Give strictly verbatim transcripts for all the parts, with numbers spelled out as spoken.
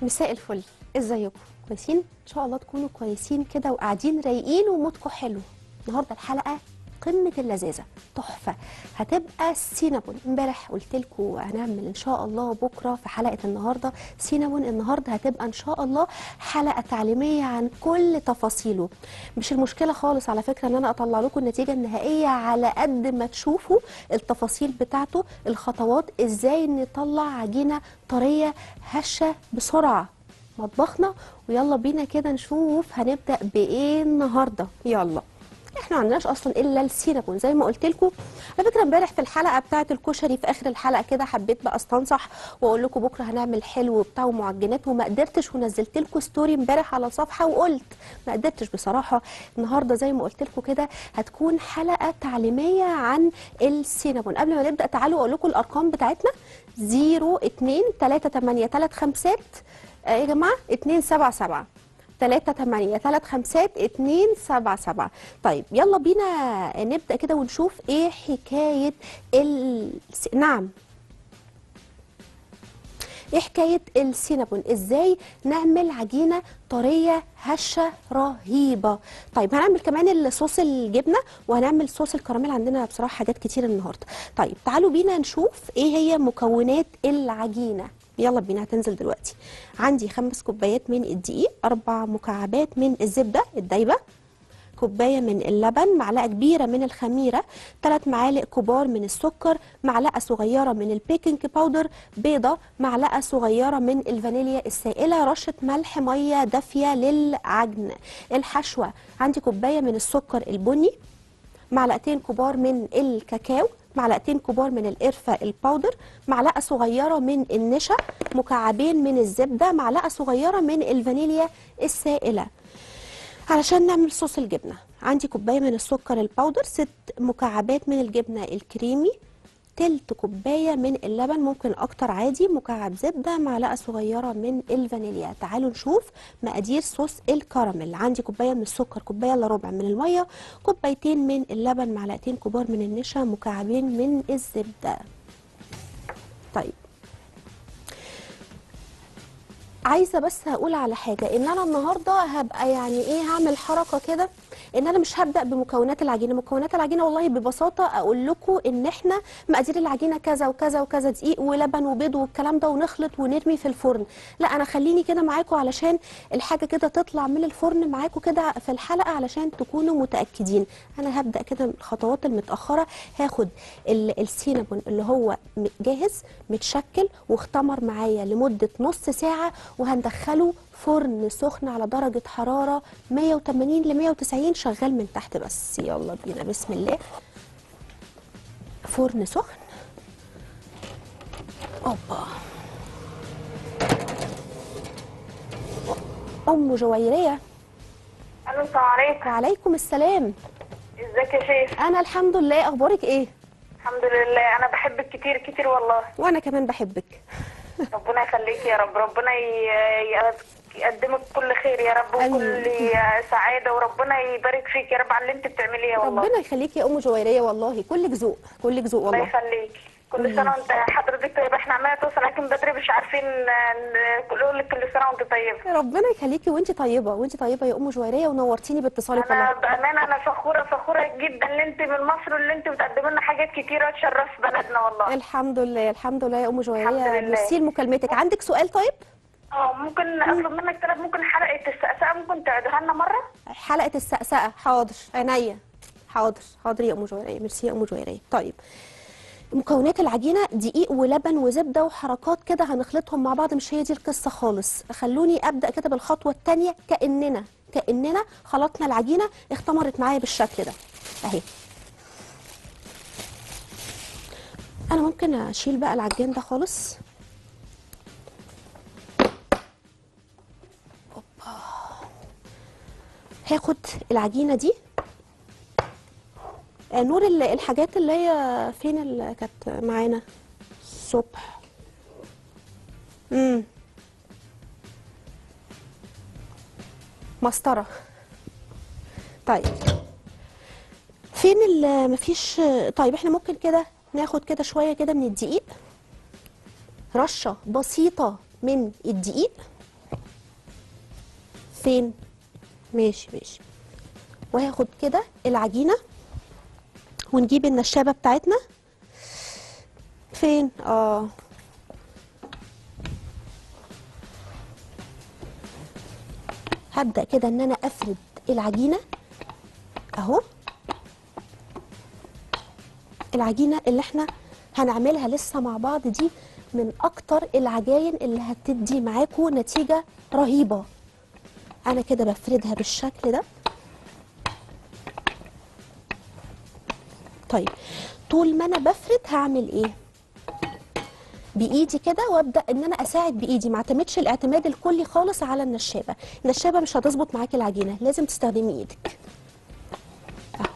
مساء الفل، ازيكم؟ كويسين؟ ان شاء الله تكونوا كويسين كده وقاعدين رايقين ومودكم حلو. النهارده الحلقه قمه اللذاذه، تحفه، هتبقى سينابون. امبارح قلت لكم هنعمل ان شاء الله بكره في حلقه النهارده سينابون. النهارده هتبقى ان شاء الله حلقه تعليميه عن كل تفاصيله. مش المشكله خالص على فكره ان انا اطلع لكم النتيجه النهائيه، على قد ما تشوفوا التفاصيل بتاعته، الخطوات ازاي نطلع عجينه طريه هشه بسرعه. مطبخنا ويلا بينا كده نشوف هنبدأ بايه النهارده. يلا، احنا ما عندناش اصلا الا السينابون زي ما قلت لكم. على فكره امبارح في الحلقه بتاعه الكشري في اخر الحلقه كده حبيت بقى استنصح واقول لكم بكره هنعمل حلو وبتاع ومعجنات، وما قدرتش، ونزلت لكم ستوري امبارح على صفحه وقلت ما قدرتش بصراحه. النهارده زي ما قلت لكم كده هتكون حلقه تعليميه عن السينابون. قبل ما نبدا تعالوا اقول لكم الارقام بتاعتنا: صفر اتنين تلاتة تمانية تلاتة خمسات يا جماعه اتنين سبعة سبعة تلاتة تمانية تلاتة خمسات اتنين سبعة سبعة. طيب يلا بينا نبدأ كده ونشوف ايه حكاية ال... نعم ايه حكاية السينابون، ازاي نعمل عجينة طرية هشة رهيبة. طيب هنعمل كمان الصوص الجبنة وهنعمل صوص الكراميل، عندنا بصراحة حاجات كتير النهاردة. طيب تعالوا بينا نشوف ايه هي مكونات العجينة. يلا بينا، هتنزل دلوقتي. عندي خمس كوبايات من الدقيق، اربع مكعبات من الزبدة الدايبة، كوبايه من اللبن، معلقه كبيره من الخميره، ثلاث معالق كبار من السكر، معلقه صغيره من البيكنج باودر، بيضه، معلقه صغيره من الفانيليا السائله، رشه ملح، ميه دافيه للعجن. الحشوه عندي كوبايه من السكر البني، معلقتين كبار من الكاكاو، معلقتين كبار من القرفه الباودر، معلقه صغيره من النشا، مكعبين من الزبده، معلقه صغيره من الفانيليا السائله. علشان نعمل صوص الجبنه عندي كوبايه من السكر الباودر، ست مكعبات من الجبنه الكريمي، تلت كوبايه من اللبن، ممكن اكتر عادي، مكعب زبده، معلقه صغيره من الفانيليا. تعالوا نشوف مقادير صوص الكراميل. عندي كوبايه من السكر، كوبايه الا ربع من الميه، كوبايتين من اللبن، معلقتين كبار من النشا، مكعبين من الزبده. طيب عايزه بس هقول على حاجه، ان انا النهارده هبقى يعني ايه، هعمل حركه كده ان انا مش هبدا بمكونات العجينه. مكونات العجينه والله ببساطه اقول لكم ان احنا مقادير العجينه كذا وكذا وكذا، دقيق ولبن وبيض والكلام ده، ونخلط ونرمي في الفرن. لا، انا خليني كده معاكم علشان الحاجه كده تطلع من الفرن معاكم كده في الحلقه علشان تكونوا متاكدين. انا هبدا كده الخطوات المتاخره. هاخد السينابون اللي هو جاهز متشكل واختمر معايا لمده نص ساعه، وهندخله فرن سخن على درجة حرارة مية وتمانين ل مية وتسعين، شغال من تحت بس. يلا بينا، بسم الله. فرن سخن. اوبا، ام جويرية. الو، السلام عليكم. وعليكم السلام. ازيك يا شيخ؟ انا الحمد لله، اخبارك ايه؟ الحمد لله، انا بحبك كتير كتير والله. وانا كمان بحبك. ربنا يخليك يا رب، ربنا يقدمك كل خير يا رب وكل سعاده، وربنا يبارك فيك يا رب على اللي انت بتعمليه والله. ربنا يخليك يا ام جويريه، والله كلك ذوق، كلك ذوق والله. الله يخليك. كل سنه وانت حضرتك طيبه، احنا عماله توصل لكن بدري مش عارفين نقول لك كل سنه وانت طيبه. ربنا يخليكي وانت طيبه، وانت طيبه يا ام جويريه، ونورتيني باتصالك والله. انا بامانه انا فخوره فخوره جدا ان انت من مصر، اللي انت بتقدمي لنا حاجات كتيره تشرف بلدنا والله. الحمد لله، الحمد لله يا ام جويريه. الحمد لله. ميرسي لمكالمتك. عندك سؤال؟ طيب اه ممكن اطلب منك طلب؟ ممكن حلقه السقسقه ممكن تعيدها لنا مره؟ حلقه السقسقه، حاضر عينيا، حاضر حاضر يا ام جويريه. ميرسي يا ام جويريه. طيب مكونات العجينه دقيق ولبن وزبده وحركات كده هنخلطهم مع بعض، مش هي دي القصه خالص. خلوني ابدا كده بالخطوه الثانيه، كاننا كاننا خلطنا العجينه اختمرت معايا بالشكل ده اهي. انا ممكن اشيل بقى العجين ده خالص. اوبا، هاخد العجينه دي. نور الحاجات اللي هي فين اللي كانت معانا الصبح؟ امم مسطره. طيب فين اللي مفيش؟ طيب احنا ممكن كده ناخد كده شويه كده من الدقيق، رشه بسيطه من الدقيق، فين؟ ماشي ماشي. وهاخد كده العجينه ونجيب النشابه بتاعتنا. فين؟ اه هبدأ كده ان انا افرد العجينة اهو. العجينة اللي احنا هنعملها لسه مع بعض دي من اكتر العجاين اللي هتدي معاكم نتيجة رهيبة. انا كده بفردها بالشكل ده. طيب طول ما انا بفرد هعمل ايه؟ بايدي كده وابدا ان انا اساعد بايدي، ما اعتمدش الاعتماد الكلي خالص على النشابه. النشابه مش هتظبط معاكي العجينه، لازم تستخدمي ايدك اهو.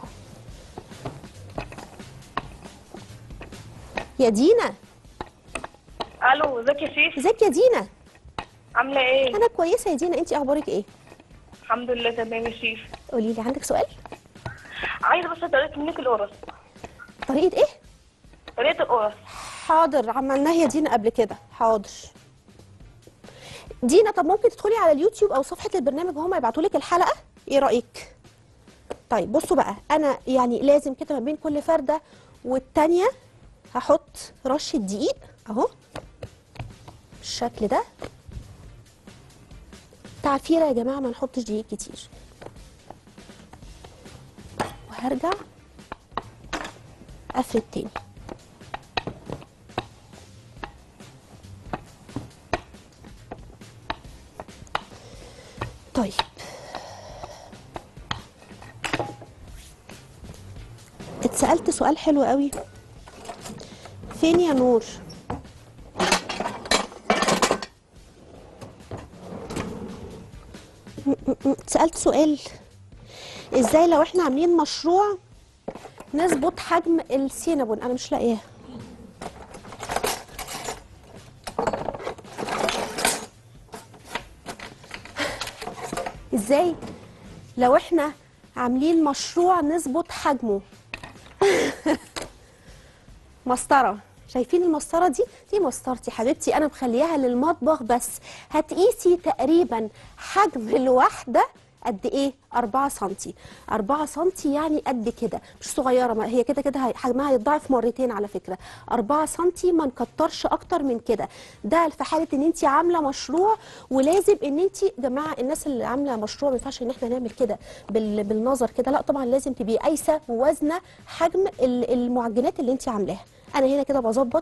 يا دينا. الو، ازيك يا شيف؟ ازيك يا دينا؟ عامله ايه؟ انا كويسه يا دينا، انتي اخبارك ايه؟ الحمد لله تمام يا شيف. قولي لي، عندك سؤال؟ عايزه بس طريقه منك القرص. طريقه ايه؟ طريقه القرص. حاضر، عملناها يا دينا قبل كده. حاضر دينا. طب ممكن تدخلي على اليوتيوب او صفحه البرنامج وهم يبعتوا لك الحلقه، ايه رايك؟ طيب بصوا بقى، انا يعني لازم كده ما بين كل فرده والتانيه هحط رشه دقيق اهو بالشكل ده. تعفيره يا جماعه، ما نحطش دقيق كتير. وهرجع افرد تاني. طيب اتسألت سؤال حلو قوي. فين يا نور؟ اتسألت سؤال، ازاي لو احنا عاملين مشروع نظبط حجم السينابون. انا مش لاقياه. ازاي لو احنا عاملين مشروع نظبط حجمه؟ مسطره. شايفين المسطره دي؟ دي مسطرتي حبيبتي، انا مخلياها للمطبخ بس. هتقيسي تقريبا حجم الواحده قد ايه؟ أربعة سنتي. أربعة سنتي يعني قد كده، مش صغيره، ما هي كده كده حجمها هيتضاعف مرتين على فكره. أربعة سنتي، ما نكترش اكتر من كده. ده في حاله ان انت عامله مشروع، ولازم ان انت يا جماعه الناس اللي عامله مشروع ما ينفعش ان احنا نعمل كده بال... بالنظر كده، لا طبعا لازم تبقي قايسه ووزنه حجم المعجنات اللي انت عاملاها. انا هنا كده بظبط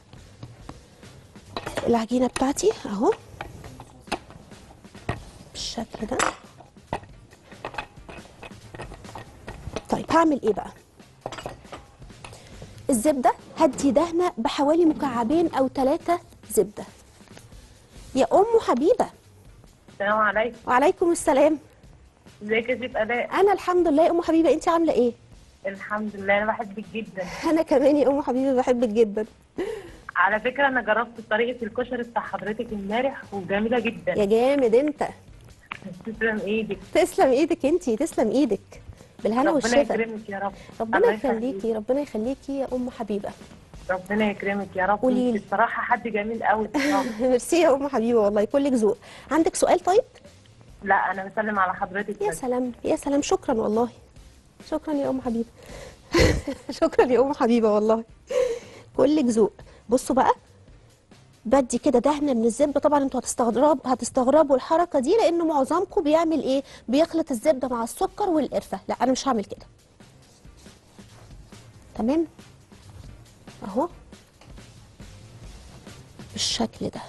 العجينه بتاعتي اهو بالشكل ده. طيب هعمل ايه بقى؟ الزبده هدي دهنه بحوالي مكعبين او ثلاثه زبده. يا ام حبيبه. السلام عليكم. وعليكم السلام. ازيك يا شيف الاء؟ انا الحمد لله يا ام حبيبه، انت عامله ايه؟ الحمد لله، انا بحبك جدا. انا كمان يا ام حبيبه بحبك جدا. على فكره انا جربت طريقه الكشري بتاع حضرتك امبارح وجميله جدا. يا جامد انت. تسلم ايدك. تسلم ايدك انتي، تسلم ايدك. بالهنا ربنا والشفا. يكرمك يا رب. ربنا الله يخليكي، ربنا يخليكي يا ام حبيبه. ربنا يكرمك يا رب. قولي لي. انت بصراحه حد جميل قوي بصراحه. ميرسي يا ام حبيبه، والله كلك ذوق. عندك سؤال طيب؟ لا انا بسلم على حضرتك يا بس. سلام يا سلام، شكرا والله. شكرا يا ام حبيبه. شكرا يا ام حبيبه والله. كلك ذوق. بصوا بقى، بدي كده دهنه من الزبده. طبعا انتوا هتستغربوا هتستغربوا الحركه دي، لان معظمكم بيعمل ايه؟ بيخلط الزبده مع السكر والقرفه. لا انا مش هعمل كده. تمام اهو بالشكل ده.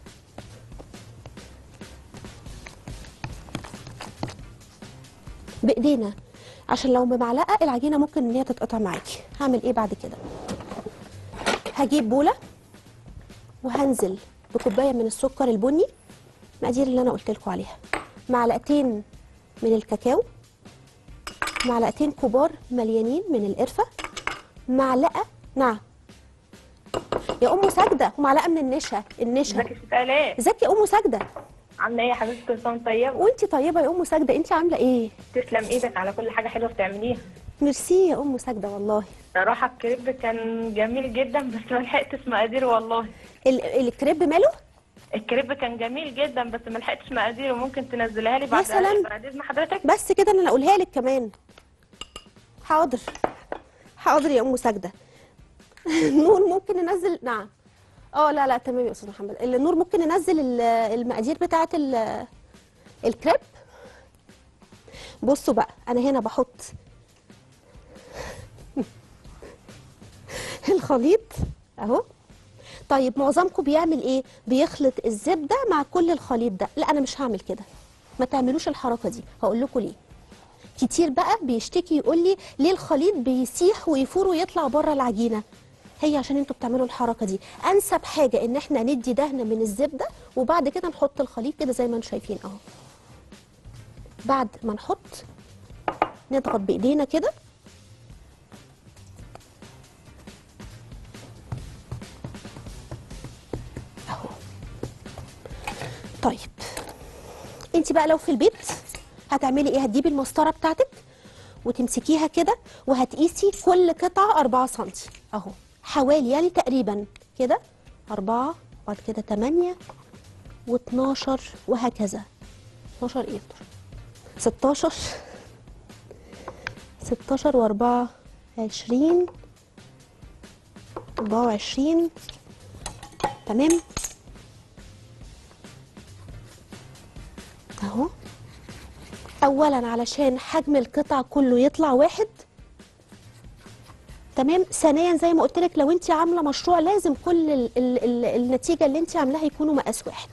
بايدينا، عشان لو بمعلقه العجينه ممكن ان هي تتقطع معاكي. هعمل ايه بعد كده؟ هجيب بوله وهنزل بكوبايه من السكر البني، المقادير اللي انا قلت لكم عليها. معلقتين من الكاكاو، معلقتين كبار مليانين من القرفه، معلقه نعم يا ام ساجده، ومعلقه من النشا. النشا. ازيك يا شيف الاء؟ ازيك يا ام ساجده؟ عامله ايه يا حبيبتي؟ كل سنه وانت طيبه. وانتي طيبه يا ام ساجده، انتي عامله ايه؟ تسلم ايدك على كل حاجه حلوه بتعمليها. ميرسي يا ام ساجده والله. صراحه الكريب كان جميل جدا بس ما لحقتش مقادير والله. ال- الكريب ماله؟ الكريب كان جميل جدا بس ما لحقتش مقاديره، ممكن تنزلها لي يا بعد سلام. بعد اذن حضرتك؟ بس كده انا اقولها لك كمان. حاضر حاضر يا ام ساجده. نور ممكن ننزل؟ نعم. اه لا لا تمام يا استاذ محمد. النور ممكن ننزل ال- المقادير بتاعه ال- الكريب. بصوا بقى انا هنا بحط الخليط اهو. طيب معظمكم بيعمل ايه؟ بيخلط الزبده مع كل الخليط ده. لا انا مش هعمل كده، ما تعملوش الحركه دي. هقول لكم ليه. كتير بقى بيشتكي يقول لي ليه الخليط بيسيح ويفور ويطلع بره العجينه. هي عشان انتوا بتعملوا الحركه دي. انسب حاجه ان احنا ندي دهنه من الزبده وبعد كده نحط الخليط كده زي ما انتم شايفين اهو. بعد ما نحط نضغط بايدينا كده اهو. طيب انت بقى لو في البيت هتعملي ايه؟ هتجيبي المسطره بتاعتك وتمسكيها كده وهتقيسي كل قطعه أربعة سنتي اهو، حوالي يعني تقريبا كده أربعة، بعد كده تمانية واتناشر وهكذا. اتناشر ايه؟ ستاشر ستاشر واربعة عشرين اربعة وعشرين. تمام اهو. اولا علشان حجم القطع كله يطلع واحد، تمام. ثانيا زي ما قلت لك لو انت عامله مشروع لازم كل ال ال ال النتيجه اللي انت عاملاها يكونوا مقاس واحد.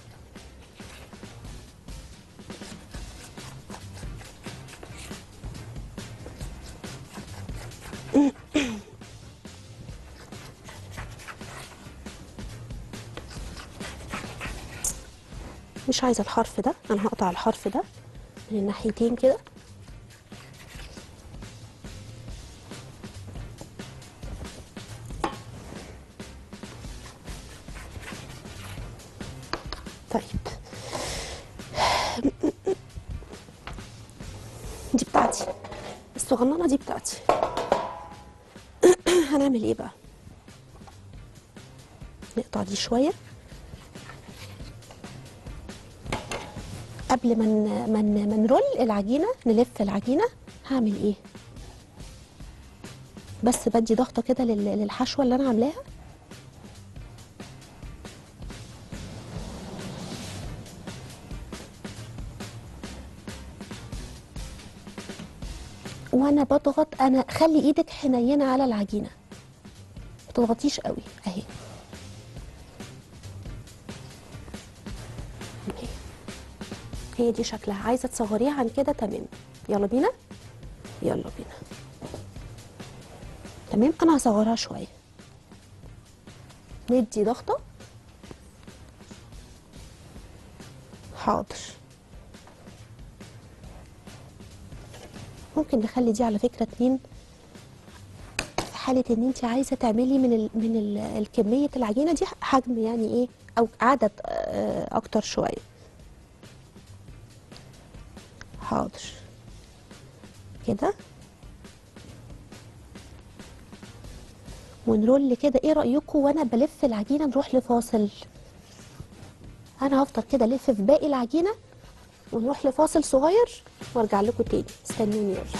مش عايزه الحرف ده، انا هقطع الحرف ده من الناحيتين كده. طيب دي بتاعتي الصغننه، دي بتاعتي. هنعمل ايه بقى؟ نقطع دي شويه قبل ما من ما نرول العجينه، نلف العجينه. هعمل ايه؟ بس بدي ضغطه كده لل- للحشوه اللي انا عاملاها. وانا بضغط، انا خلي ايدك حنينه على العجينه، ما تضغطيش قوي اهي. اهي. هي دي شكلها. عايزه تصغريها عن كده تمام. يلا بينا يلا بينا. تمام انا هصغرها شويه. ندي ضغطه. حاضر. ممكن نخلي دي على فكره اتنين في حاله ان انت عايزه تعملي من ال من ال الكميه العجينه دي حجم يعني ايه، او عدد آه، اكتر شويه. حاضر كده. ونرول كده. ايه رايكم وانا بلف العجينه نروح لفاصل؟ انا هفضل كده الف في باقي العجينه ونروح لفاصل صغير وارجع لكم تاني. استنوني يلا.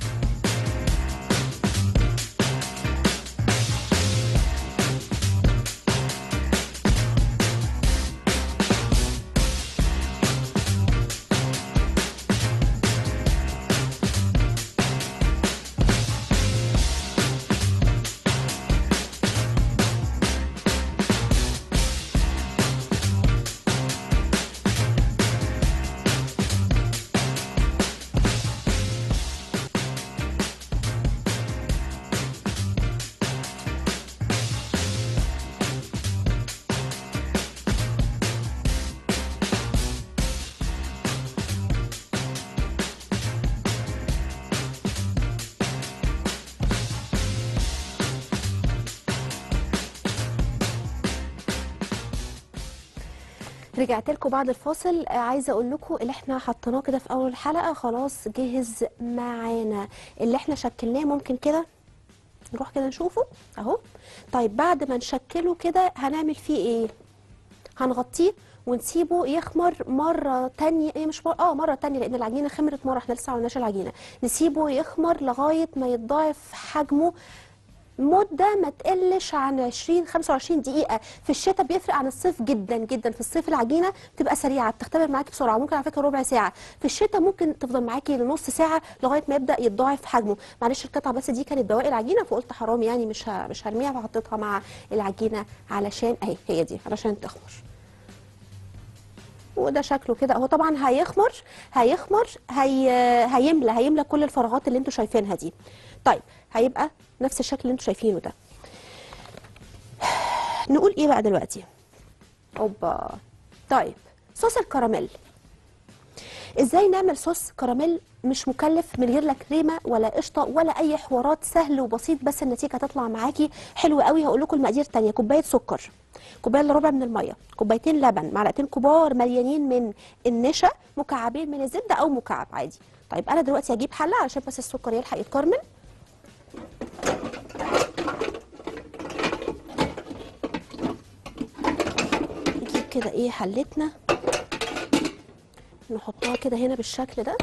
رجعت لكم بعد الفاصل. آه، عايزه اقول لكم اللي احنا حطيناه كده في اول الحلقه خلاص جهز معانا. اللي احنا شكلناه ممكن كده نروح كده نشوفه اهو. طيب بعد ما نشكله كده هنعمل فيه ايه؟ هنغطيه ونسيبه يخمر مره تانية، ايه مش مره اه مره تانية لان العجينه خمرت مره، احنا لسه ما عملناش العجينه. نسيبه يخمر لغايه ما يتضاعف حجمه مده ما تقلش عن عشرين خمسة وعشرين دقيقه. في الشتاء بيفرق عن الصيف جدا جدا، في الصيف العجينه بتبقى سريعه بتختمر معاكي بسرعه، ممكن على فكره ربع ساعه. في الشتاء ممكن تفضل معاكي لنص ساعه لغايه ما يبدا يتضاعف حجمه. معلش القطعه بس دي كانت بواقي العجينه فقلت حرام يعني مش ه- مش هرميها، فحطيتها مع العجينه علشان اهي هي دي علشان تخمر. وده شكله كده اهو. طبعا هيخمر هيخمر هي هيملى هيملى كل الفراغات اللي انتوا شايفينها دي. طيب هيبقى نفس الشكل اللي انتوا شايفينه ده. نقول ايه بقى دلوقتي؟ اوبا. طيب صوص الكراميل، ازاي نعمل صوص كراميل مش مكلف من غير لا كريمه ولا قشطه ولا اي حوارات، سهل وبسيط بس النتيجه هتطلع معاكي حلوه قوي. هقول لكم المقادير تانية: كوبايه سكر، كوبايه الا ربع من الميه، كوبايتين لبن، معلقتين كبار مليانين من النشا، مكعبين من الزبده او مكعب عادي. طيب انا دلوقتي هجيب حله علشان بس السكر يلحق يتكرمل. نجيب كده ايه حلتنا، نحطها كده هنا بالشكل ده.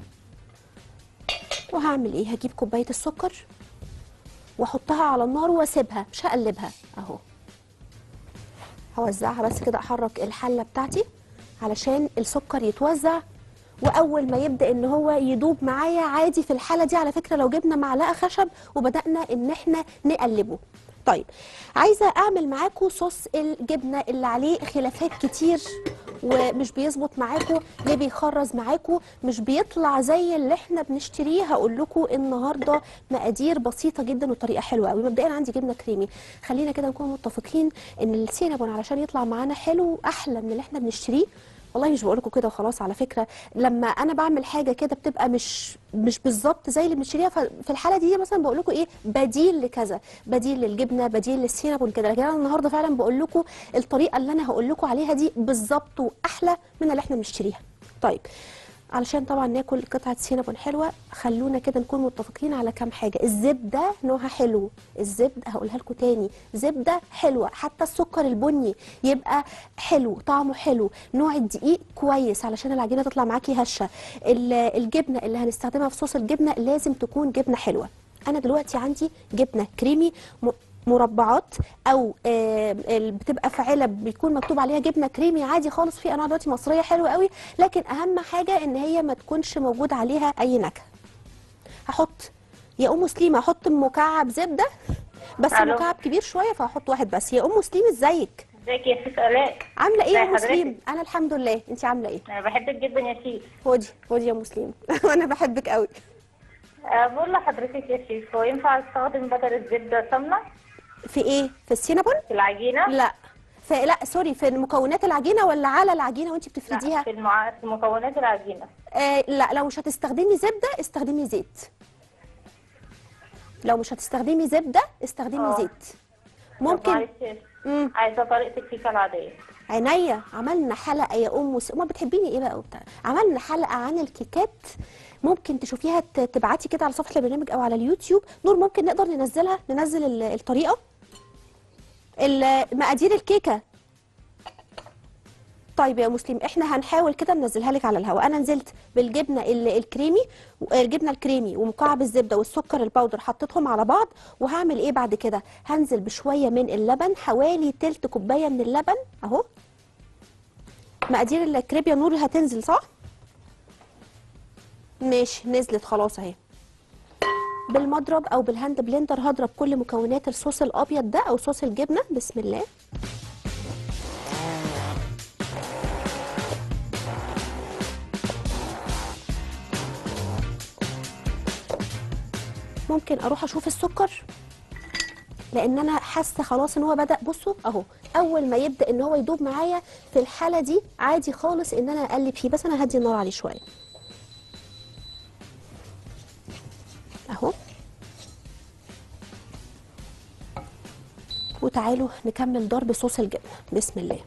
وهعمل ايه؟ هجيب كوبايه السكر واحطها على النار واسيبها، مش هقلبها اهو. هوزعها بس كده، احرك الحله بتاعتي علشان السكر يتوزع. واول ما يبدا ان هو يدوب معايا عادي، في الحاله دي على فكره لو جبنا معلقه خشب وبدانا ان احنا نقلبه. طيب عايزه اعمل معاكم صوص الجبنه اللي عليه خلافات كتير ومش بيظبط معاكم، ليه بيخرز معاكم، مش بيطلع زي اللي احنا بنشتريه. هقول لكم النهارده مقادير بسيطه جدا وطريقه حلوه قوي. مبدئيا عندي جبنه كريمي، خلينا كده نكون متفقين ان السينابون علشان يطلع معانا حلو احلى من اللي احنا بنشتريه. والله مش بقول لكم كده وخلاص، على فكره لما انا بعمل حاجه كده بتبقى مش مش بالظبط زي اللي بنشتريها، ففي الحاله دي مثلا بقول لكم ايه بديل لكذا، بديل للجبنه، بديل للسينابون كده. لكن انا النهارده فعلا بقول لكم الطريقه اللي انا هقول لكم عليها دي بالظبط واحلى من اللي احنا بنشتريها. طيب علشان طبعا ناكل قطعه سينابون حلوه خلونا كده نكون متفقين على كام حاجه. الزبده نوعها حلو، الزبده هقولها لكم تاني، زبده حلوه. حتى السكر البني يبقى حلو طعمه حلو. نوع الدقيق كويس علشان العجينه تطلع معاكي هشه. الجبنه اللي هنستخدمها في صوص الجبنه لازم تكون جبنه حلوه. انا دلوقتي عندي جبنه كريمي مربعات او آه بتبقى في علب بيكون مكتوب عليها جبنه كريمي عادي خالص. في انواع دلوقتي مصريه حلوه قوي، لكن اهم حاجه ان هي ما تكونش موجود عليها اي نكهه. هحط يا ام سليم هحط مكعب زبده بس ألو. مكعب كبير شويه فهحط واحد بس. يا ام سليم ازيك؟ ازيك يا شيف الاء؟ عامله ايه يا ام ازي سليم؟ حضرتك؟ انا الحمد لله، انت عامله ايه؟ انا بحبك جدا يا شيف. خدي خدي يا ام سليم وانا بحبك قوي. أه بقول لحضرتك يا شيف، هو ينفع استخدم بدل الزبده سمنه في ايه؟ في السينابون؟ في العجينه؟ لا في لا سوري، في مكونات العجينه ولا على العجينه وانت بتفرديها؟ لا، في, المع... في مكونات العجينه. آه لا، لو مش هتستخدمي زبده استخدمي زيت. لو مش هتستخدمي زبده استخدمي أوه. زيت. طب ممكن. معلش، امم عايزه طريقه الكيكه العاديه. عينيا. عملنا حلقه يا ام س... ما بتحبيني ايه بقى وبتاع، عملنا حلقه عن الكيكات ممكن تشوفيها، ت- تبعتي كده على صفحه البرنامج او على اليوتيوب. نور ممكن نقدر ننزلها، ننزل ال- الطريقه ال- مقادير الكيكه. طيب يا مسلم احنا هنحاول كده ننزلها لك على الهواء. انا نزلت بالجبنه ال- الكريمي، الجبنه الكريمي ومكعب الزبده والسكر البودر حطيتهم على بعض. وهعمل ايه بعد كده؟ هنزل بشويه من اللبن، حوالي تلت كوبايه من اللبن اهو. مقادير الكريب يا نور هتنزل صح؟ ماشي نزلت خلاص اهي. بالمضرب او بالهاند بلندر هضرب كل مكونات الصوص الابيض ده او صوص الجبنه. بسم الله. ممكن اروح اشوف السكر لان انا حاسه خلاص ان هو بدا. بصوا اهو، اول ما يبدا ان هو يدوب معايا في الحاله دي عادي خالص ان انا اقلب فيه، بس انا هدي النار عليه شويه اهو. وتعالوا نكمل ضرب صوص الجبنه. بسم الله.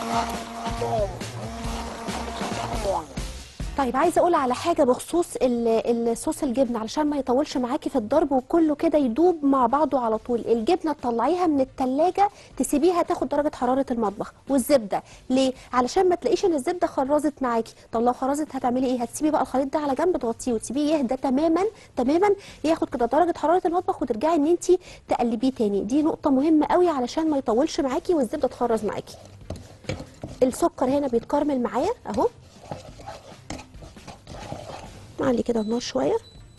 طيب عايزه اقول على حاجه بخصوص ال- الصوص الجبنه علشان ما يطولش معاكي في الضرب وكله كده يدوب مع بعضه على طول. الجبنه تطلعيها من التلاجة تسيبيها تاخد درجه حراره المطبخ. والزبده ليه؟ علشان ما تلاقيش ان الزبده خرزت معاكي. طب لو خرزت هتعملي ايه؟ هتسيبي بقى الخليط ده على جنب تغطيه وتسيبيه يهدى تماما تماما ياخد كده درجه حراره المطبخ وترجعي ان انت تقلبيه تاني. دي نقطه مهمه قوي علشان ما يطولش معاكي والزبده تخرز معاكي. السكر هنا بيتكرمل معايا اهو. معلي كده النار شويه.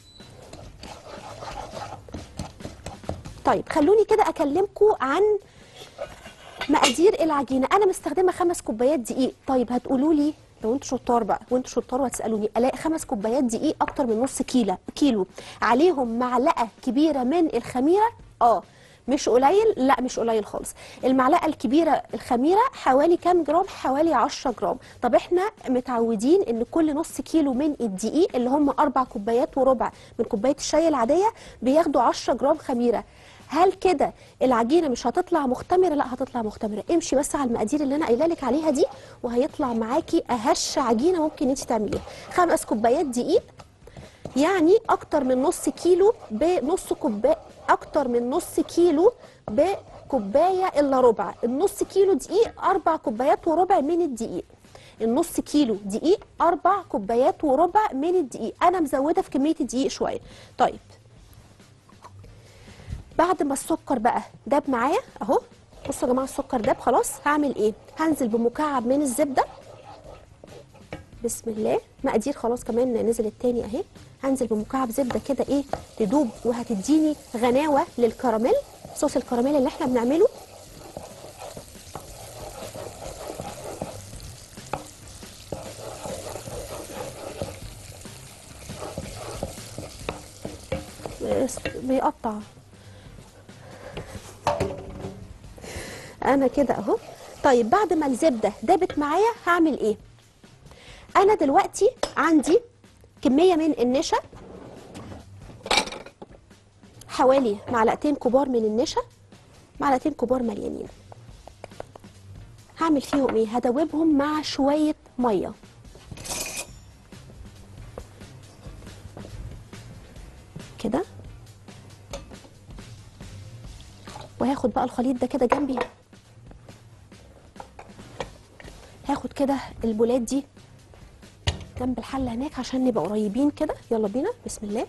طيب خلوني كده اكلمكم عن مقادير العجينه. انا مستخدمه خمس كوبايات دقيق. طيب هتقولوا لي لو انتوا شطار بقى وانتوا شطار وهتسالوني الاقي خمس كوبايات دقيق اكتر من نص كيلو كيلو عليهم معلقه كبيره من الخميره؟ اه مش قليل، لا مش قليل خالص. المعلقه الكبيره الخميره حوالي كام جرام؟ حوالي عشرة جرام. طب احنا متعودين ان كل نص كيلو من الدقيق اللي هم اربع كوبايات وربع من كوبايه الشاي العاديه بياخدوا عشرة جرام خميره. هل كده العجينه مش هتطلع مختمره؟ لا هتطلع مختمره. امشي بس على المقادير اللي انا قايله لك عليها دي وهيطلع معاكي اهش عجينه ممكن انت تعمليها. خمس كوبايات دقيق يعني اكتر من نص كيلو بنص كوبايه، اكتر من نص كيلو بكوبايه الا ربع. النص كيلو دقيق اربع كوبايات وربع من الدقيق. النص كيلو دقيق اربع كوبايات وربع من الدقيق. انا مزوده في كميه الدقيق شويه. طيب بعد ما السكر بقى داب معايا اهو، بصوا يا جماعه السكر داب خلاص. هعمل ايه؟ هنزل بمكعب من الزبده. بسم الله. مقادير خلاص كمان نزلت تاني اهي. هنزل بمكعب زبده كده ايه تدوب وهتديني غناوه للكراميل، صوص الكراميل اللي احنا بنعمله. بيقطع انا كده اهو. طيب بعد ما الزبده دابت معايا هعمل ايه؟ انا دلوقتي عندي كميه من النشا، حوالي معلقتين كبار من النشا، معلقتين كبار مليانين. هعمل فيهم ايه؟ هدوبهم مع شويه ميه كده، وهاخد بقى الخليط ده كده جنبي. هاخد كده البولات دي جنب الحله هناك عشان نبقى قريبين كده. يلا بينا بسم الله.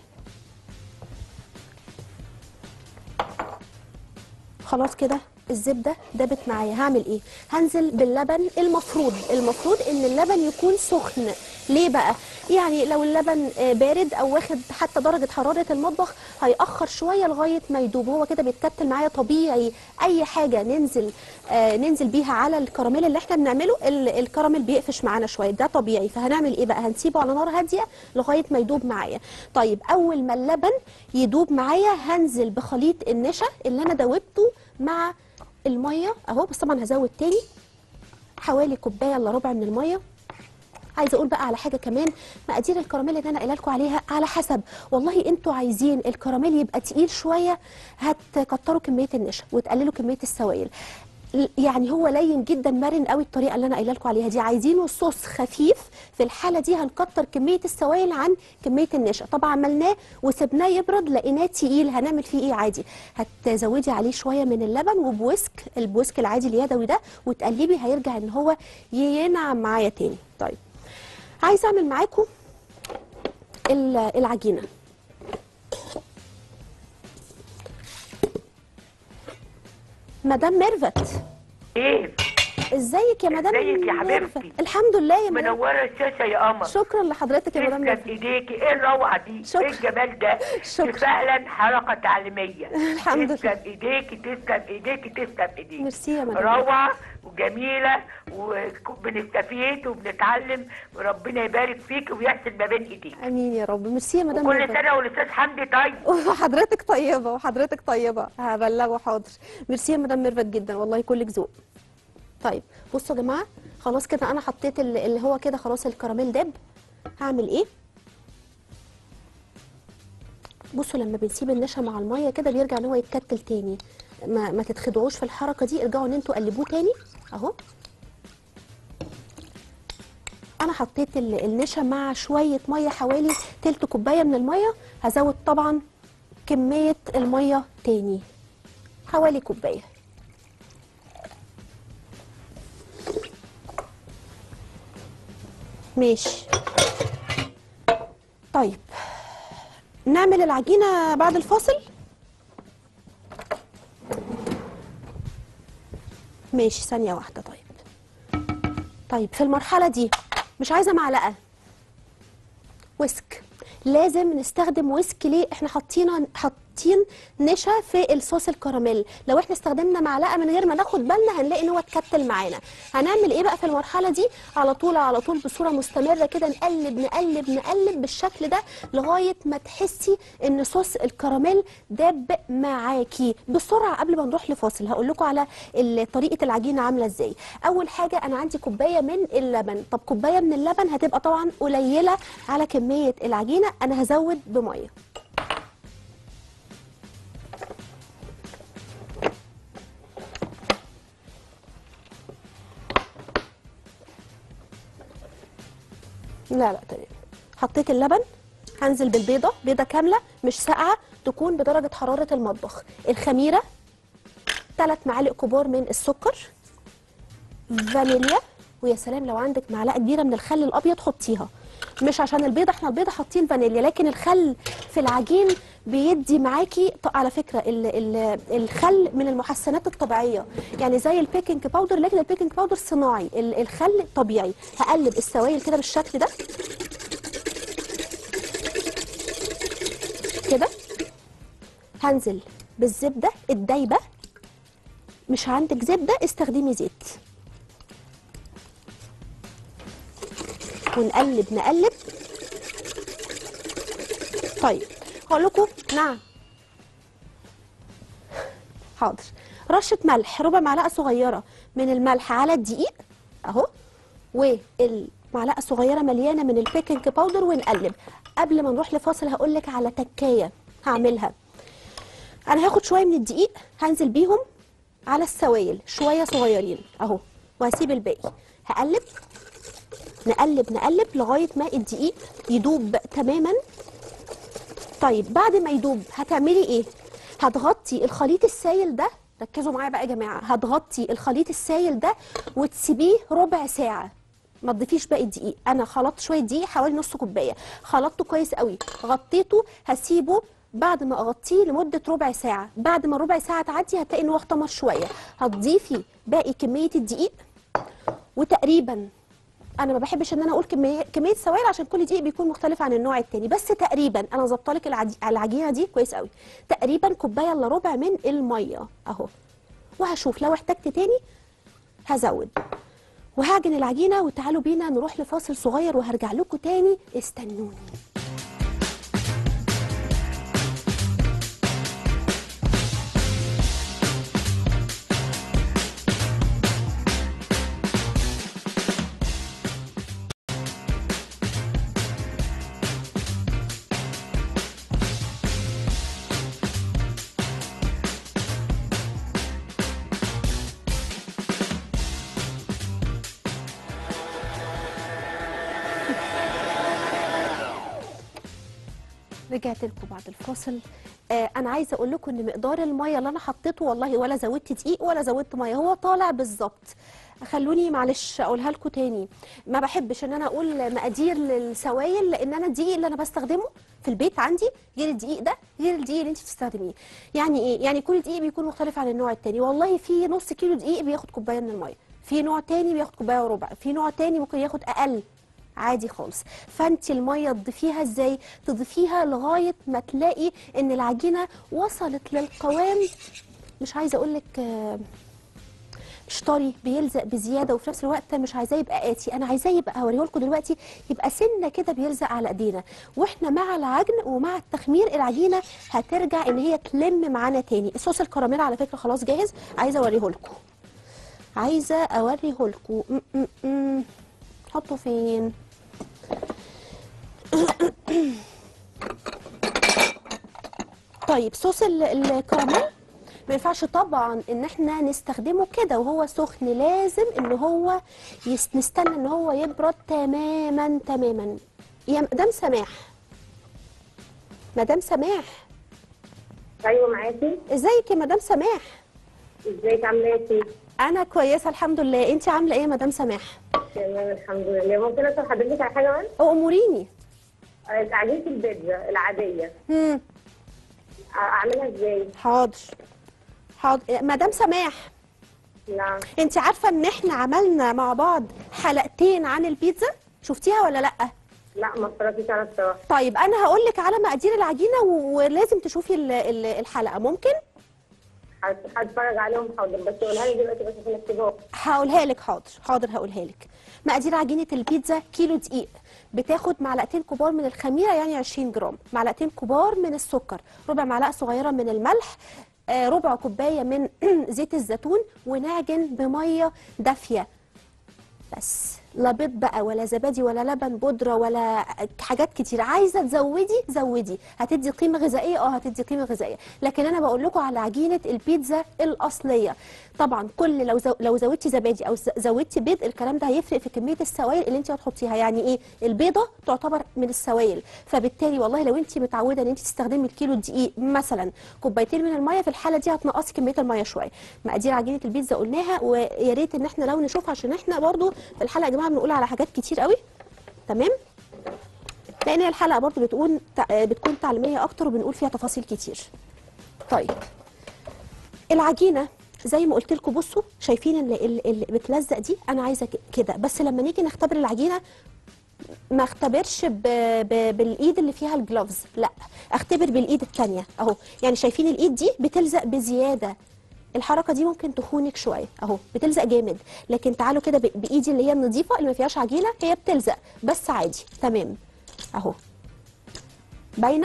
خلاص كده الزبده دابت معايا. هعمل ايه؟ هنزل باللبن. المفروض المفروض ان اللبن يكون سخن. ليه بقى؟ يعني لو اللبن بارد او واخد حتى درجه حراره المطبخ هيأخر شويه لغايه ما يدوب. هو كده بيتكتل معايا طبيعي. اي حاجه ننزل آه ننزل بيها على الكراميل اللي احنا بنعمله الكراميل بيقفش معانا شويه، ده طبيعي. فهنعمل ايه بقى؟ هنسيبه على نار هاديه لغايه ما يدوب معايا. طيب اول ما اللبن يدوب معايا هنزل بخليط النشا اللي انا دوبته مع الميه اهو. بس طبعا هزود تاني حوالي كوبايه الا ربع من الميه. عايزه اقول بقى على حاجه كمان، مقادير الكراميل اللي انا قايله لكم عليها على حسب. والله انتوا عايزين الكراميل يبقى تقيل شويه هتكتروا كميه النشا وتقللوا كميه السوائل. يعني هو لين جدا مرن قوي الطريقه اللي انا قايله لكم عليها دي. عايزينه صوص خفيف، في الحاله دي هنكتر كميه السوائل عن كميه النشا. طبعا عملناه وسبناه يبرد لقيناه تقيل، هنعمل فيه ايه؟ عادي هتزودي عليه شويه من اللبن وبويسك، البويسك العادي اليدوي ده، وتقلبي هيرجع ان هو ينعم معايا تاني. طيب عايزه اعمل معاكم العجينه. مدام ميرفت، ايه ازيك يا مدام؟ ازيك يا حبيبتي؟ الحمد لله يا مدام. منوره الشاشه يا قمر. شكرا لحضرتك يا مدام تسلم ميرفت. ايديكي. ايه الروعه دي؟ شكرا. ايه الجمال ده؟ شكرا. فعلا حركه تعليميه. الحمد لله. تسلم ايديكي تسلم ايديكي تسلم ايديكي. ميرسي يا مدام. روعه وجميله وبنستفيد وبنتعلم، وربنا يبارك فيك ويحسن ما بين ايديك. امين يا رب. ميرسي يا مدام وكل ميرفت. سنه والاستاذ حمدي طيب. وحضرتك طيبه وحضرتك طيبه. هبلغه حاضر. ميرسي يا مدام ميرفت جدا والله، كلك ذوق. طيب بصوا يا جماعه خلاص كده انا حطيت اللي هو كده خلاص الكراميل داب. هعمل ايه؟ بصوا لما بنسيب النشا مع الميه كده بيرجع ان هو يتكتل تاني. ما, ما تتخدعوش في الحركه دي، ارجعوا ان انتوا قلبوه تاني اهو. انا حطيت ال- النشا مع شويه ميه حوالي تلت كوبايه من الميه، هزود طبعا كميه الميه تاني حوالي كوبايه. ماشي. طيب نعمل العجينه بعد الفاصل. ماشي ثانيه واحده. طيب طيب في المرحله دي مش عايزه معلقه، ويسك. لازم نستخدم ويسك. ليه؟ احنا حاطين حاطين نشا في الصوص الكراميل. لو احنا استخدمنا معلقه من غير ما ناخد بالنا هنلاقي ان هو اتكتل معانا. هنعمل ايه بقى في المرحله دي؟ على طول على طول بصوره مستمره كده نقلب نقلب نقلب بالشكل ده لغايه ما تحسي ان صوص الكراميل داب معاكي. بسرعه قبل ما نروح لفاصل هقول لكم على طريقه العجينه عامله ازاي. اول حاجه انا عندي كوبايه من اللبن. طب كوبايه من اللبن هتبقى طبعا قليله على كميه العجينه، انا هزود بميه. لا لا تمام. حطيت اللبن، هنزل بالبيضه، بيضه كامله مش ساقعه، تكون بدرجه حراره المطبخ. الخميره، ثلاث معالق كبار من السكر، فانيليا، ويا سلام لو عندك معلقه كبيره من الخل الابيض حطيها. مش عشان البيضه، احنا البيضه حاطين فانيليا، لكن الخل في العجين بيدي معاكي. على فكره ال ال الخل من المحسنات الطبيعيه، يعني زي البيكنج باودر، لكن البيكنج باودر صناعي، الخل طبيعي. هقلب السوائل كده بالشكل ده كده. هنزل بالزبده الدايبه، مش عندك زبده استخدمي زيت، ونقلب نقلب. طيب هقول لكم. نعم حاضر. رشه ملح، ربع معلقه صغيره من الملح على الدقيق اهو، والمعلقه صغيره مليانه من البيكنج باودر، ونقلب. قبل ما نروح لفاصل هقول لك على تكايه هعملها. انا هاخد شويه من الدقيق هنزل بيهم على السوائل شويه صغيرين اهو، وهسيب الباقي. هقلب نقلب نقلب لغايه ما الدقيق يدوب تماما. طيب بعد ما يدوب هتعملي ايه؟ هتغطي الخليط السائل ده، ركزوا معايا بقى يا جماعه، هتغطي الخليط السائل ده وتسيبيه ربع ساعه. ما تضيفيش باقي الدقيق. انا خلطت شويه دقيق حوالي نص كوبايه، خلطته كويس قوي، غطيته، هسيبه بعد ما اغطيه لمده ربع ساعه. بعد ما ربع ساعه تعدي هتلاقي ان هو احتمر شويه، هتضيفي باقي كميه الدقيق. وتقريبا انا ما بحبش ان انا اقول كميه كميه سوائل عشان كل دقيق بيكون مختلف عن النوع التاني، بس تقريبا انا ظابطه لك العجينه دي كويس قوي. تقريبا كوبايه الا ربع من الميه اهو، وهشوف لو احتجت تاني هزود. وهعجن العجينه، وتعالوا بينا نروح لفاصل صغير وهرجع لكم تاني، استنوني. رجعت لكم بعد الفاصل. آه انا عايزه اقول لكم ان مقدار الميه اللي انا حطيته والله ولا زودت دقيق ولا زودت ميه، هو طالع بالظبط. خلوني معلش اقولها لكم تاني، ما بحبش ان انا اقول مقادير للسوائل، لان انا الدقيق اللي انا بستخدمه في البيت عندي غير الدقيق ده غير الدقيق اللي انت بتستخدميه. يعني ايه؟ يعني كل دقيق بيكون مختلف عن النوع التاني. والله في نص كيلو دقيق بياخد كوبايه من الميه، في نوع تاني بياخد كوبايه وربع، في نوع تاني ممكن ياخد اقل، عادي خالص. فانت الميه تضيفيها ازاي؟ تضيفيها لغايه ما تلاقي ان العجينه وصلت للقوام، مش عايزه اقول لك مش طري بيلزق بزياده، وفي نفس الوقت مش عايزاه يبقى قاسي، انا عايزاه يبقى، هوريه لكم دلوقتي، يبقى سنه كده بيلزق على ايدينا. واحنا مع العجن ومع التخمير العجينه هترجع ان هي تلم معانا تاني. الصوص الكراميل على فكره خلاص جاهز، عايزه اوريه لكم، عايزه اوريه لكم. حطه فين؟ طيب صوص الكراميل ما ينفعش طبعا ان احنا نستخدمه كده وهو سخن، لازم ان هو يس... نستنى ان هو يبرد تماما تماما. يا مدام سماح، مدام سماح، ايوه معاكي. ازيك يا مدام سماح؟ ازيك عامله ايه؟ انا كويسه الحمد لله، انت عامله ايه يا مدام سماح؟ تمام الحمد لله. ممكن اسال حضرتك على حاجه بس؟ اموريني. عجينه البيتزا العاديه امم اعملها ازاي؟ حاضر حاضر مدام سماح، نعم. انت عارفه ان احنا عملنا مع بعض حلقتين عن البيتزا؟ شفتيها ولا لا؟ لا ما اتفرجتش على الصراحه. طيب انا هقول لك على مقادير العجينه و- ولازم تشوفي ال- ال- الحلقه، ممكن؟ هتفرج عليهم حاضر، بس قولها لي دلوقتي بس عشان اكتبها. هقولها لك. حاضر حاضر هقولها لك. مقادير عجينه البيتزا: كيلو دقيق، بتاخد معلقتين كبار من الخميره يعني عشرين جرام، معلقتين كبار من السكر، ربع معلقه صغيره من الملح، آه، ربع كوبايه من زيت الزيتون، ونعجن بميه دافيه بس. لا بيض بقى ولا زبادي ولا لبن بودره ولا حاجات كتير. عايزه تزودي زودي، هتدي قيمه غذائيه، اه هتدي قيمه غذائيه، لكن انا بقول لكم على عجينه البيتزا الاصليه. طبعا كل لو زو لو زودتي زبادي او ز- زودتي بيض، الكلام ده هيفرق في كميه السوائل اللي انت هتحطيها. يعني ايه؟ البيضه تعتبر من السوائل، فبالتالي والله لو انت متعوده ان انت تستخدمي الكيلو دقيق مثلا كوبايتين من الميه، في الحاله دي هتنقصي كميه الميه شويه. مقادير عجينه البيتزا قلناها، ويا ريت ان احنا لو نشوف، عشان احنا برضو في الحلقه يا جماعه بنقول على حاجات كتير قوي، تمام؟ لان الحلقه برضو بتقول بتكون تعليميه اكتر وبنقول فيها تفاصيل كتير. طيب العجينه زي ما قلت لكم، بصوا شايفين اللي, اللي بتلزق دي؟ انا عايزه كده، بس لما نيجي نختبر العجينه ما اختبرش ب... ب... بالايد اللي فيها الجلوفز، لا اختبر بالايد الثانيه اهو. يعني شايفين الايد دي بتلزق بزياده، الحركه دي ممكن تخونك شويه اهو، بتلزق جامد. لكن تعالوا كده ب... بايدي اللي هي النظيفه اللي ما فيهاش عجينه، هي بتلزق بس عادي تمام اهو، باينه؟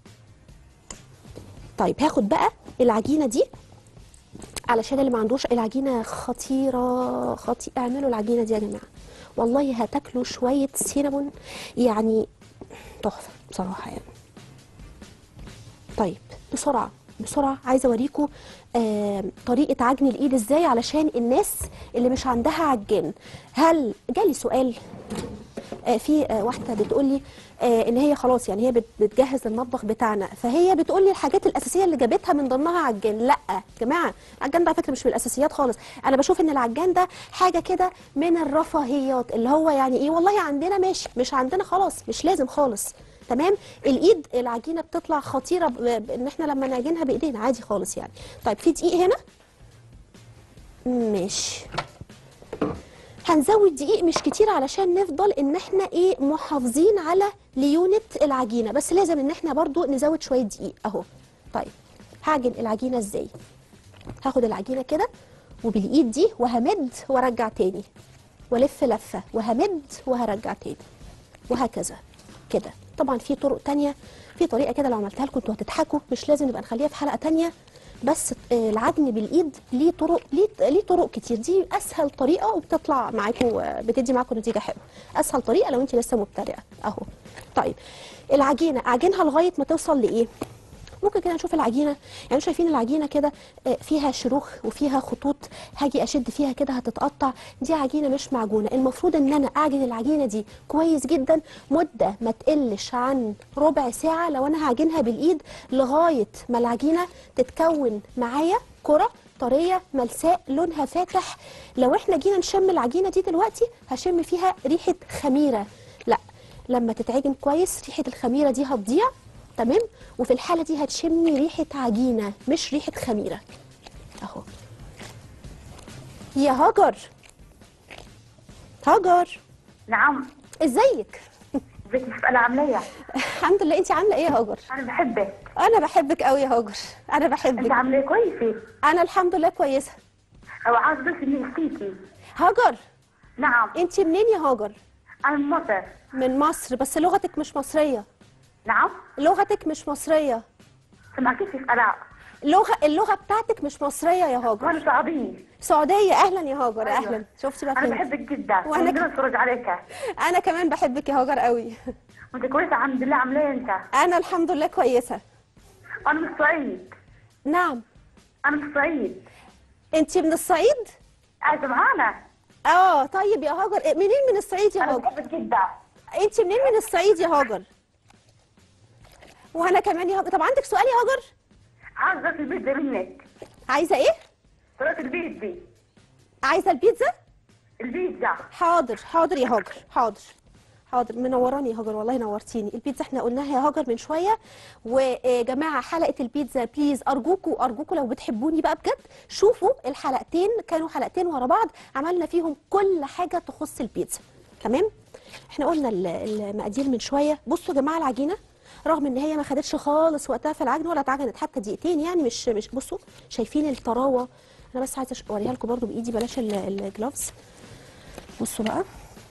طيب هاخد بقى العجينه دي، علشان اللي ما عندوش، العجينه خطيره خطيره. اعملوا العجينه دي يا جماعه، والله هتاكلوا شويه سينابون يعني تحفه بصراحه يعني. طيب بسرعه بسرعه عايزه اوريكم آه طريقه عجن الايد ازاي، علشان الناس اللي مش عندها عجان. هل جالي سؤال آه في آه واحده بتقول لي آه ان هي خلاص يعني هي بت- بتجهز المطبخ بتاعنا، فهي بتقول لي الحاجات الاساسيه اللي جابتها من ضمنها عجان. لا يا جماعه، العجان ده على فكره مش من الاساسيات خالص. انا بشوف ان العجان ده حاجه كده من الرفاهيات، اللي هو يعني ايه، والله عندنا ماشي، مش عندنا خلاص مش لازم خالص، تمام؟ الايد العجينه بتطلع خطيره ب- بان احنا لما نعجنها بايدينا عادي خالص يعني. طيب في دقيق هنا، ماشي، هنزود دقيق مش كتير علشان نفضل ان احنا ايه محافظين على ليونة العجينة، بس لازم ان احنا برضو نزود شوية دقيق اهو. طيب هعجن العجينة ازاي؟ هاخد العجينة كده وبالايد دي وهمد وارجع تاني، والف لفة وهمد وهرجع تاني، وهكذا كده. طبعا في طرق تانية، في طريقة كده لو عملتها لكم انتوا هتضحكوا، مش لازم نبقى نخليها في حلقة تانية، بس آه، العجن بالايد ليه طرق، ليه ليه طرق كتير. دي اسهل طريقه وبتطلع معاكم، آه، بتدي معاكم نتيجه حلوه. اسهل طريقه لو انت لسه مبتدئه اهو. طيب العجينه اعجنها لغايه ما توصل لايه؟ ممكن كده نشوف العجينه، يعني شايفين العجينه كده آه، فيها شروخ وفيها خطوط، هاجي اشد فيها كده هتتقطع. دي عجينه مش معجونه. المفروض ان انا اعجن العجينه دي كويس جدا مده ما تقلش عن ربع ساعه لو انا هعجنها بالايد، لغايه ما العجينه تتكون معايا كره طريه ملساء لونها فاتح. لو احنا جينا نشم العجينه دي دلوقتي هشم فيها ريحه خميره، لا لما تتعجن كويس ريحه الخميره دي هتضيع، تمام؟ وفي الحاله دي هتشمي ريحه عجينه مش ريحه خميره اهو. يا هاجر، هاجر نعم. ازيك؟ ازيك مسألة عاملة ايه؟ الحمد لله، انت عامله ايه يا هاجر؟ انا بحبك. انا بحبك قوي يا هاجر، انا انت بحبك. عاملة ايه؟ كويسة. انا الحمد لله كويسه. هو عاوز بس اني احكيكي. هاجر نعم. انت منين يا هاجر؟ انا من مصر. من مصر، بس لغتك مش مصريه. نعم. لغتك مش مصريه. سمعتيش في الاء. اللغه اللغه بتاعتك مش مصريه يا هاجر. وانا سعودية. سعوديه. اهلا يا هاجر. أيوة. اهلا. شفتي بقى انا فين؟ بحبك جدا وأنا وانا ك- كمان اتفرج عليك. انا كمان بحبك يا هاجر قوي. وانت كويسة الحمد لله. عاملة ايه انت؟ انا الحمد لله كويسه. انا من الصعيد. نعم. انا من الصعيد. انت من الصعيد؟ قاعده معانا. اه طيب يا هاجر، منين من الصعيد يا انا هاجر؟ بحبك جدا. انت منين من الصعيد يا هاجر؟ وانا كمان يا هاجر. طب عندك سؤال يا هاجر؟ عايزه في البيتزا منك. عايزه ايه؟ طريقه البيتزا. عايزه البيتزا؟ البيتزا. حاضر حاضر يا هاجر، حاضر حاضر. منوراني يا هاجر، والله نورتيني. البيتزا احنا قلناها يا هاجر من شويه. ويا جماعه حلقه البيتزا بليز ارجوكوا ارجوكوا لو بتحبوني بقى بجد شوفوا الحلقتين، كانوا حلقتين ورا بعض عملنا فيهم كل حاجه تخص البيتزا. تمام؟ احنا قلنا المقادير من شويه. بصوا يا جماعه العجينه رغم ان هي ما خدتش خالص وقتها في العجن ولا اتعجنت حتى دقيقتين، يعني مش مش بصوا شايفين الطراوه. انا بس عايزه اوريها لكم برده بايدي، بلاش الجلافز. بصوا بقى،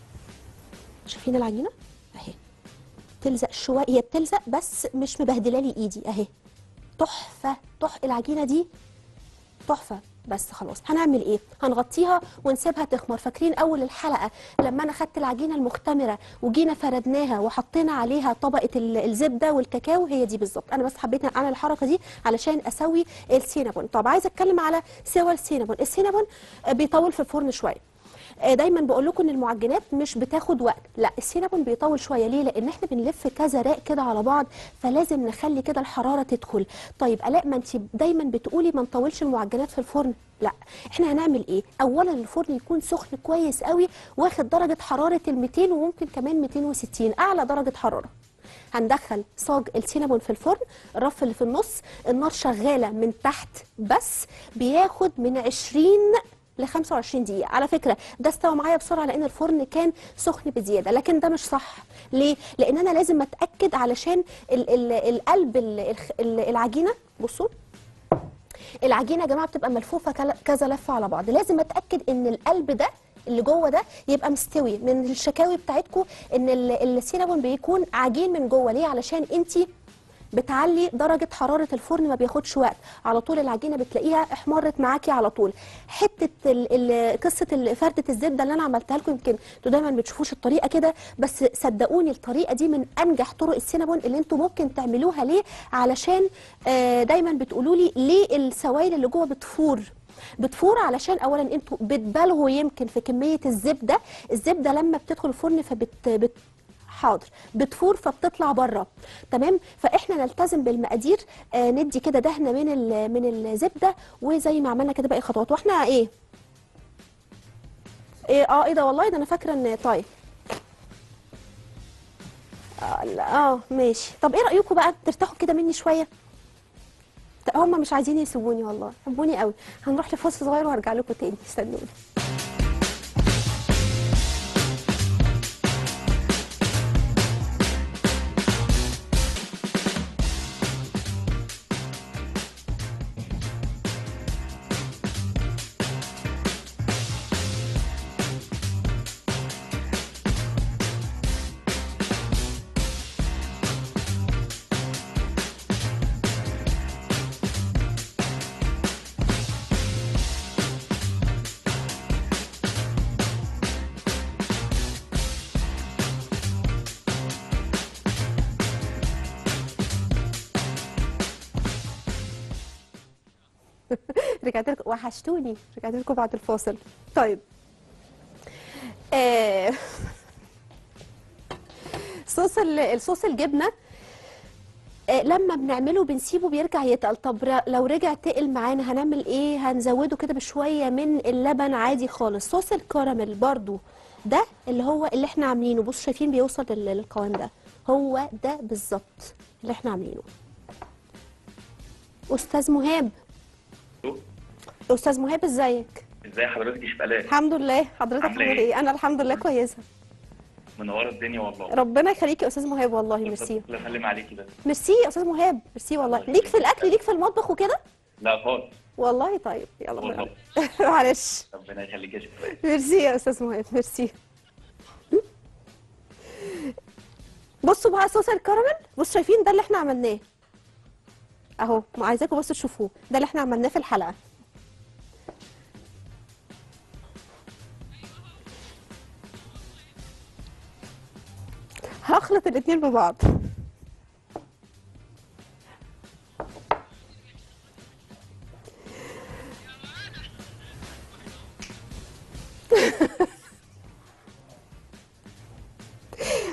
شايفين العجينه اهي تلزق شويه، هي بتلزق بس مش مبهدله لي ايدي اهي. تحفه تحفه العجينه دي، تحفه. بس خلاص هنعمل ايه؟ هنغطيها ونسيبها تخمر. فاكرين اول الحلقه لما انا خدت العجينه المختمره وجينا فردناها وحطينا عليها طبقه الزبده والكاكاو؟ هي دي بالظبط. انا بس حبيت اعمل الحركه دي علشان اسوي السينابون. طب عايزه اتكلم على سوى السينابون. السينابون بيطول في الفرن شويه. دايما بقول لكم ان المعجنات مش بتاخد وقت، لا السينابون بيطول شويه. ليه؟ لان احنا بنلف كذا راق كده على بعض، فلازم نخلي كده الحراره تدخل. طيب الاء ما انت دايما بتقولي ما نطولش المعجنات في الفرن. لا احنا هنعمل ايه؟ اولا الفرن يكون سخن كويس قوي، واخد درجه حراره ال مئتين وممكن كمان مئتين وستين اعلى درجه حراره. هندخل صاج السينابون في الفرن، الرف اللي في النص النار شغاله من تحت بس، بياخد من عشرين ل خمسة وعشرين دقيقة. على فكرة ده استوى معايا بسرعة لأن الفرن كان سخن بزيادة، لكن ده مش صح. ليه؟ لأن أنا لازم أتأكد علشان ال ال القلب ال ال العجينة. بصوا العجينة يا جماعة بتبقى ملفوفة كذا لفة على بعض، لازم أتأكد إن القلب ده اللي جوه ده يبقى مستوي. من الشكاوي بتاعتكم إن السينابون بيكون عجين من جوه. ليه؟ علشان أنتي بتعلي درجة حرارة الفرن، ما بياخدش وقت، على طول العجينة بتلاقيها احمرت معاكي على طول. حتة ال ال قصة فردة الزبدة اللي أنا عملتها لكم، يمكن انتوا دايما بتشوفوش الطريقة كده، بس صدقوني الطريقة دي من أنجح طرق السينابون اللي انتوا ممكن تعملوها. ليه؟ علشان آه دايما بتقولوا لي ليه السوائل اللي جوه بتفور. بتفور علشان اولا انتوا بتبالغوا يمكن في كميه الزبده. الزبده لما بتدخل الفرن فبت بت حاضر بتفور فبتطلع بره. تمام؟ فاحنا نلتزم بالمقادير. آه ندي كده دهنه من من الزبده، وزي ما عملنا كده باقي خطوات. واحنا ايه ايه اه ايه ده والله ده انا فاكره ان طيب اه, آه ماشي. طب ايه رايكم بقى ترتاحوا كده مني شويه؟ هم مش عايزين يسيبوني والله، حبوني قوي. هنروح لفاصل صغير وهرجع لكم تاني، استنوني. رجعت لكم، وحشتوني، رجعت لكم بعد الفاصل. طيب آه صوص الصوص الجبنه آه لما بنعمله بنسيبه بيرجع يتقل. طب لو رجع تقل معانا هنعمل ايه؟ هنزوده كده بشويه من اللبن عادي خالص. صوص الكراميل برضو ده اللي هو اللي احنا عاملينه، بصوا شايفين بيوصل للقوام ده، هو ده بالظبط اللي احنا عاملينه. استاذ مهاب، استاذ مهاب ازيك؟ ازاي حضرتك يا شباب؟ الحمد لله. حضرتك عامل ايه؟ انا الحمد لله كويسه. منوره الدنيا والله. ربنا يخليك يا استاذ مهاب والله. ميرسي. الله يسلم عليكي بس. ميرسي يا استاذ مهاب، ميرسي والله. ليك في الاكل، ليك في المطبخ وكده؟ لا خالص والله. طيب يلا معلش. ربنا يخليك يا شباب. ميرسي يا استاذ مهاب، ميرسي. بصوا بقى صوص الكراميل، بصوا شايفين ده اللي احنا عملناه اهو. عايزاكم بس تشوفوه، ده اللي احنا عملناه في الحلقه. هخلط الاتنين ببعض.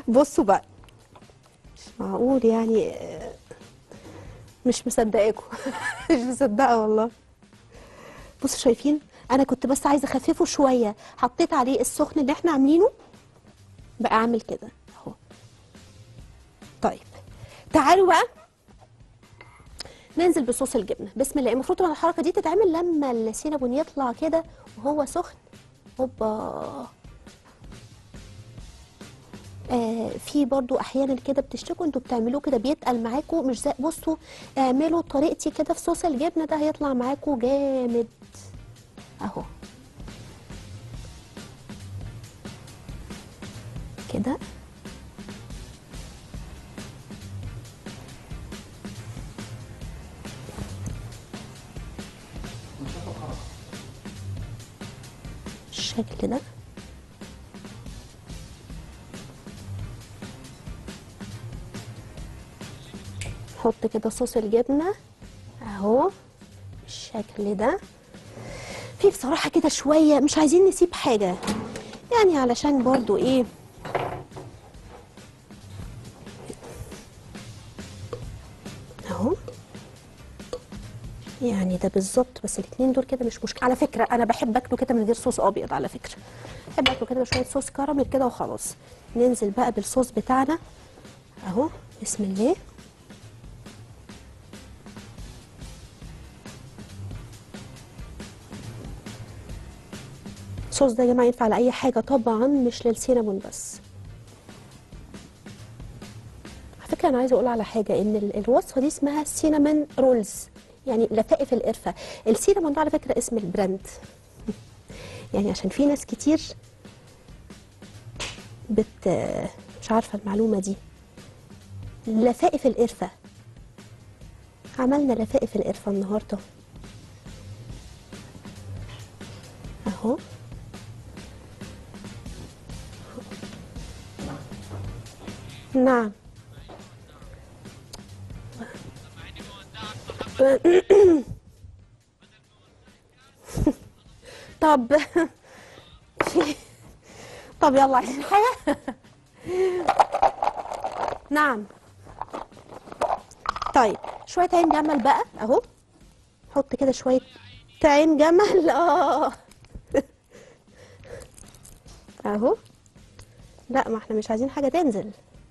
بصوا بقى، مش معقول يعني، آه، مش مصدقاكم. مش مصدقه والله. بصوا شايفين، انا كنت بس عايزه اخففه شويه، حطيت عليه السخن اللي احنا عاملينه بقى اعمل كده اهو. طيب تعالوا بقى ننزل بصوص الجبنه. بسم الله. المفروض طبعا الحركه دي تتعمل لما السينابون يطلع كده وهو سخن. هوبا. آه في برضو احيانا كده بتشتكوا انتوا بتعملوه كده بيتقل معاكم مش زي، بصوا اعملوا طريقتي كده في صوص الجبنه ده هيطلع معاكم جامد اهو كده. بالشكل ده. نحط كده صوص الجبنه اهو بالشكل ده. في بصراحه كده شويه مش عايزين نسيب حاجه يعني، علشان برضو ايه، اهو يعني ده بالظبط. بس الاتنين دول كده مش مشكله على فكره. انا بحب اكله كده من غير صوص ابيض على فكره، بحب اكله كده بشويه صوص كراميل كده وخلاص. ننزل بقى بالصوص بتاعنا اهو. بسم الله. الصوص ده يا جماعه ينفع لاي حاجه طبعا، مش للسينابون بس. على فكره انا عايزه اقول على حاجه، ان ال- الوصفه دي اسمها سينامون رولز، يعني لفائف القرفه. السينامون ده على فكره اسم البراند. يعني عشان في ناس كتير بت مش عارفه المعلومه دي. لفائف القرفه، عملنا لفائف القرفه النهارده اهو. نعم. طب في طب يلا عايزين حاجة؟ نعم. طيب شوية عين جمل بقى اهو. حط كده شوية عين جمل اه اهو. لا ما احنا مش عايزين حاجة تنزل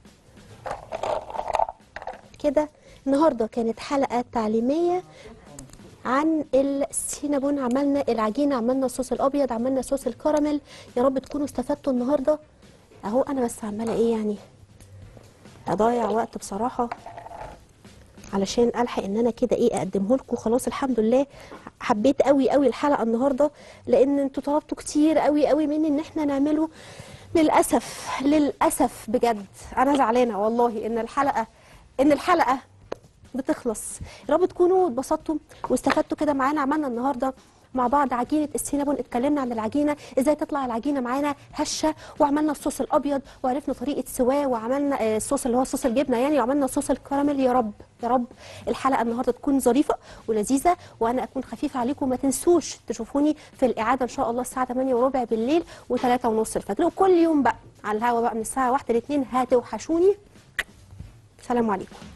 كده. النهارده كانت حلقة تعليمية عن السينابون. عملنا العجينة، عملنا الصوص الأبيض، عملنا صوص الكراميل. يا رب تكونوا استفدتوا النهارده اهو. أنا بس عمالة إيه يعني، أضيع وقت بصراحة علشان ألحق إن أنا كده إيه أقدمه لكم. خلاص الحمد لله. حبيت قوي قوي الحلقة النهارده، لأن أنتوا طلبتوا كتير قوي قوي مني إن إحنا نعمله. للأسف للأسف بجد أنا زعلانة والله إن الحلقة إن الحلقة بتخلص. يا رب تكونوا اتبسطتوا واستفدتوا كده معانا. عملنا النهارده مع بعض عجينه السينابون، اتكلمنا عن العجينه ازاي تطلع العجينه معانا هشه، وعملنا الصوص الابيض وعرفنا طريقه سواه، وعملنا آه، الصوص اللي هو صوص الجبنه يعني، وعملنا صوص الكراميل. يا رب يا رب الحلقه النهارده تكون ظريفه ولذيذه، وانا اكون خفيفه عليكم. ما تنسوش تشوفوني في الاعاده ان شاء الله الساعه تمانية وربع بالليل و3 ونص الفجر، وكل يوم بقى على الهوا بقى من الساعه واحدة ل اتنين. هتوحشوني. سلام عليكم.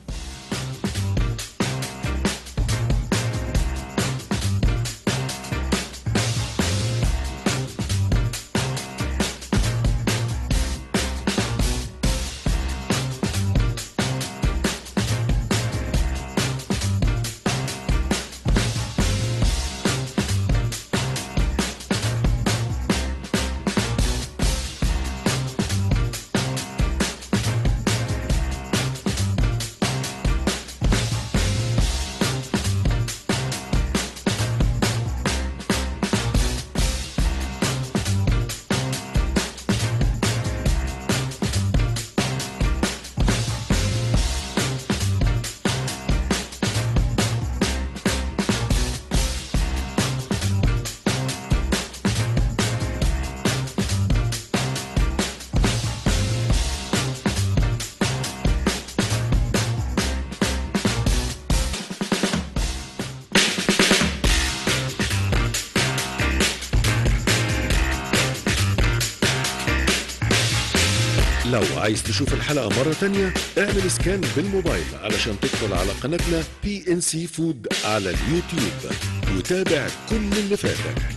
لو عايز تشوف الحلقة مرة تانية اعمل سكان بالموبايل علشان تدخل على قناتنا بي ان سي فود على اليوتيوب وتابع كل اللي فاتك.